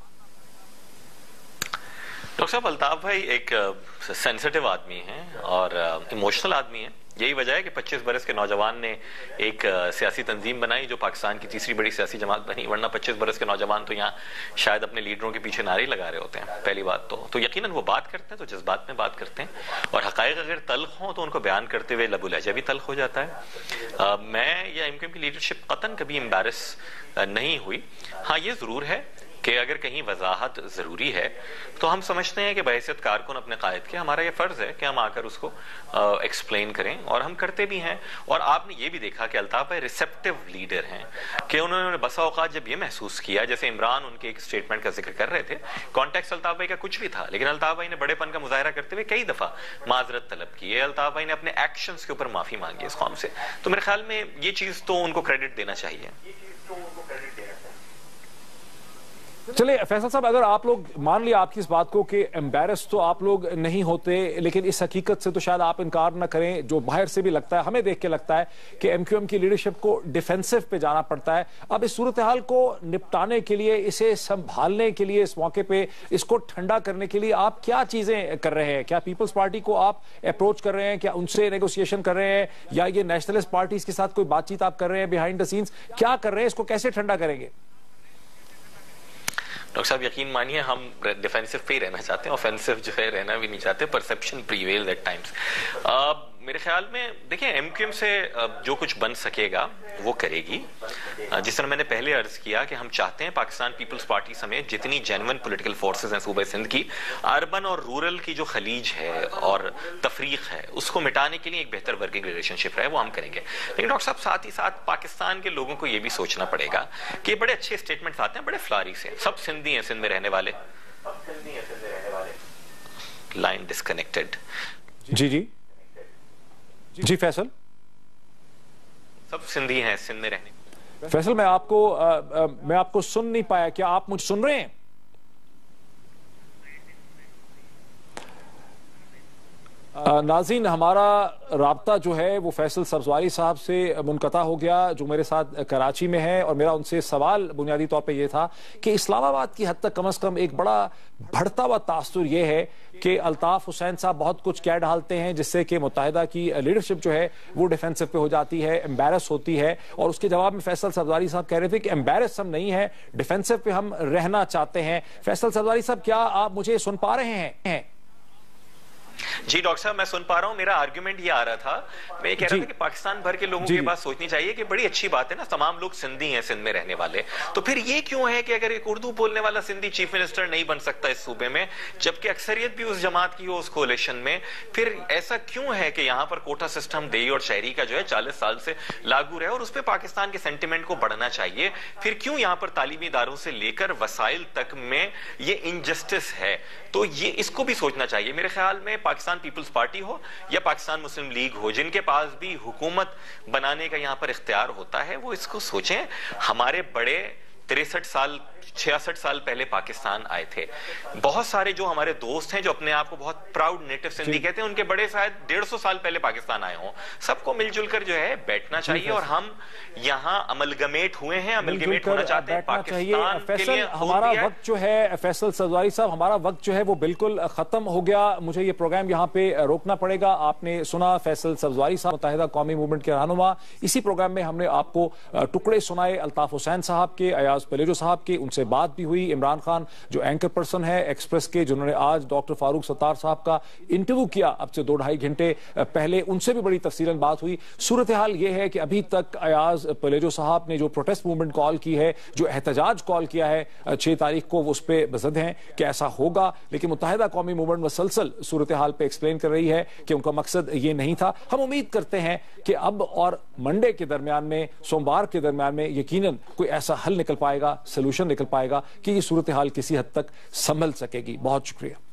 ڈاکٹر صاحب، الطاف بھائی ایک سینسٹیو آدمی ہیں اور ایموشنل آدمی ہیں. یہی وجہ ہے کہ 25 برس کے نوجوان نے ایک سیاسی تنظیم بنائی جو پاکستان کی تیسری بڑی سیاسی جماعت بنی، ورنہ 25 برس کے نوجوان تو یہاں شاید اپنے لیڈروں کے پیچھے نعرے لگا رہے ہوتے ہیں. پہلی بات تو یقیناً وہ بات کرتے ہیں تو جذبات میں بات کرتے ہیں، اور حقائق اگر تلخ ہوں تو ان کو بیان کرتے ہوئے لب و لہجہ بھی تلخ ہو جاتا ہے. میں یا ایم کیو ایم کی لیڈرشپ قطعاً کبھی امبیرس نہیں ہوئی. ہاں یہ ضرور ہے کہ اگر کہیں وضاحت ضروری ہے تو ہم سمجھتے ہیں کہ بحیثیت کارکن اپنے قائد کے ہمارا یہ فرض ہے کہ ہم آ کر اس کو ایکسپلین کریں، اور ہم کرتے بھی ہیں. اور آپ نے یہ بھی دیکھا کہ الطاف بھائی ریسیپٹیو لیڈر ہیں کہ انہوں نے بسا اوقات جب یہ محسوس کیا، جیسے عمران ان کے ایک سٹیٹمنٹ کا ذکر کر رہے تھے، کانٹیکس الطاف بھائی کا کچھ بھی تھا، لیکن الطاف بھائی نے بڑے پن کا مظاہرہ کرتے ہوئے کئی دفعہ معذرت طلب کی ہے. الطاف بھائی نے اپنے ایکشنز کے اوپر معافی مانگی اس قوم سے. تو میرے خیال میں یہ چیز تو ان کو کریڈٹ دینا چاہیے. چلے فیصل صاحب، اگر آپ لوگ مان لیا آپ کی اس بات کو کہ ایمبیرس تو آپ لوگ نہیں ہوتے، لیکن اس حقیقت سے تو شاید آپ انکار نہ کریں، جو باہر سے بھی لگتا ہے، ہمیں دیکھ کے لگتا ہے کہ ایم کیو ایم کی لیڈرشپ کو ڈیفینسو پہ جانا پڑتا ہے. اب اس صورتحال کو نپٹانے کے لیے، اسے سنبھالنے کے لیے، اس موقع پہ اس کو ٹھنڈا کرنے کے لیے آپ کیا چیزیں کر رہے ہیں؟ کیا پیپلز پارٹی کو آپ اپروچ کر رہے ہیں؟ کیا ان سے نیگوسیشن کر رہے ہیں؟ یا یہ نیشنلسٹ پارٹیز کے ساتھ کوئی بات چیت آپ کر رہے ہیں بیہائنڈ دا سینز؟ کیا کر رہے ہیں؟ اس کو کیسے ٹھنڈا کریں گے؟ ڈاکٹر صاحب یقین مانیے ہم ڈیفینسو پہ ہی رہنا چاہتے ہیں، اوفینسو جو ہے رہنا بھی نہیں چاہتے. Perception prevails at times. میرے خیال میں دیکھیں ایم کیو ایم سے جو کچھ بن سکے گا وہ کرے گی. جس طرح میں نے پہلے عرض کیا کہ ہم چاہتے ہیں پاکستان پیپلز پارٹی سمیت جتنی جینوئن پولیٹیکل فورسز ہیں صوبہ سندھ کی، اربن اور رورل کی جو خلیج ہے اور تفریق ہے اس کو مٹانے کے لیے ایک بہتر ورکنگ ریلیشن شپ رہے، وہ ہم کریں گے. لیکن ڈاکٹر صاحب ساتھ ہی ساتھ پاکستان کے لوگوں کو یہ بھی سوچنا پڑے گا کہ بڑے اچھے اسٹیٹمنٹس آتے ہیں، بڑے فلاری سے، سب سندھی ہیں سندھ میں رہنے والے، لائن ڈسکنیکٹڈ. جی فیصل، سب سندھی ہیں سندھ میں رہنے. فیصل میں آپ کو سن نہیں پایا، کیا آپ مجھے سن رہے ہیں؟ ناظرین، ہمارا رابطہ جو ہے وہ فیصل سبزواری صاحب سے منقطع ہو گیا، جو میرے ساتھ کراچی میں ہے، اور میرا ان سے سوال بنیادی طور پہ یہ تھا کہ اسلام آباد کی حد تک کم از کم ایک بڑا بڑھتا ہوا تاثر یہ ہے کہ الطاف حسین صاحب بہت کچھ کہہ ڈالتے ہیں جس سے کہ متحدہ کی لیڈرشپ جو ہے وہ ڈیفینسو پہ ہو جاتی ہے، ایمبیرس ہوتی ہے. اور اس کے جواب میں فیصل سبزواری صاحب کہہ رہے تھے کہ ایمبیرس ہم نہیں ہیں، ڈیفینسو پہ ہم رہنا چاہتے ہیں. فیصل سبزواری صاحب، کیا آپ مجھے سن پا رہے ہیں؟ جی ڈاکٹر صاحب میں سن پا رہا ہوں. میرا آرگیومنٹ یہ آ رہا تھا، میں یہ کہہ رہا تھا کہ پاکستان بھر کے لوگوں کو یہ بات سوچنی چاہیے کہ بڑی اچھی بات ہے نا، تمام لوگ سندھی ہیں سندھ میں رہنے والے، تو پھر یہ کیوں ہے کہ اگر ایک اردو بولنے والا سندھی چیف منسٹر نہیں بن سکتا اس صوبے میں، جبکہ اکثریت بھی اس جماعت کی ہو اس کولیشن میں؟ پھر ایسا کیوں ہے کہ یہاں پر کوٹا سسٹم دیہی اور شہری کا جو ہے 40 سال سے لاگو رہے، اور اس پہ پاکستان کے سینٹیمنٹ کو بڑھنا چاہیے؟ پھر کیوں یہاں پر تعلیمی اداروں سے لے کر وسائل تک میں یہ انجسٹس ہے؟ تو یہ اس کو بھی سوچنا چاہیے. میرے خیال میں پاکستان پیپلز پارٹی ہو یا پاکستان مسلم لیگ ہو، جن کے پاس بھی حکومت بنانے کا یہاں پر اختیار ہوتا ہے، وہ اس کو سوچیں. ہمارے بڑے 63 سال 66 سال پہلے پاکستان آئے تھے. بہت سارے جو ہمارے دوست ہیں جو اپنے آپ کو بہت پراؤڈ نیٹو سندھی کہتے ہیں، ان کے بڑے شاید 150 سال پہلے پاکستان آئے ہوں. سب کو مل جل کر جو ہے بیٹھنا چاہیے، اور ہم یہاں املگمیٹ ہوئے ہیں، املگمیٹ ہونا چاہتے ہیں پاکستان کے لیے. ہمارا وقت جو ہے فیصل سبزواری صاحب، ہمارا وقت جو ہے وہ بالکل ختم ہو گیا. مجھے یہ پروگرام یہاں پہ روکنا پڑے گا. آپ نے سنا فیصل سبزواری صاحب، متحدہ قومی موومنٹ کے رہنما. اسی پروگرام میں ہم نے آپ کو ٹکڑے سنائے الطاف حسین صاحب کے، ایاز پلیجو صاحب کے، ان उनसे बात भी हुई। इमरान खान जो एंकर पर्सन है एक्सप्रेस के, जिन्होंने आज डॉक्टर फारूक सत्तार साहब का इंटरव्यू किया अब से 2-2.5 घंटे पहले, उनसे भी बड़ी तफसीलन बात हुई। सूरत हाल यह है कि अभी तक अयाज पलेजो साहब ने जो प्रोटेस्ट मूवमेंट कॉल की है, जो एहतजाज कॉल किया है 6 तारीख को, वो उस पर बज़द हैं कि ऐसा होगा, लेकिन मुत्तहिदा कौमी मूवमेंट मुसलसल सूरत हाल पे एक्सप्लेन कर रही है कि उनका मकसद ये नहीं था। हम उम्मीद करते हैं कि अब और मंडे के दरमियान में, सोमवार के दरमियान में यकीनन कोई ऐसा हल निकल पाएगा, सोल्यूशन निकल पाएगा कि ये सूरत हाल किसी हद तक संभल सकेगी। बहुत शुक्रिया।